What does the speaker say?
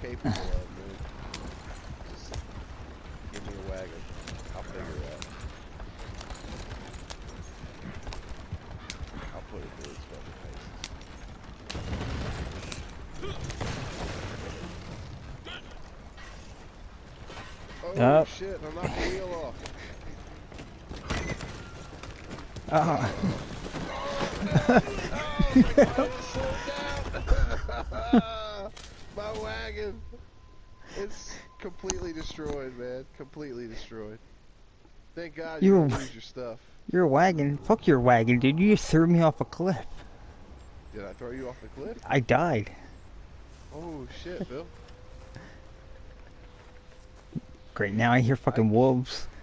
capable of, dude. Just give me a wagon. I'll figure it out. I'll put it through its fucking paces. Oh shit, I knocked the wheel off. Oh. My wagon. It's completely destroyed, man. Completely destroyed. Thank God you didn't lose your stuff. Your wagon? Fuck your wagon, dude. You just threw me off a cliff. Did I throw you off the cliff? I died. Oh shit, Bill. Great, now I hear fucking wolves.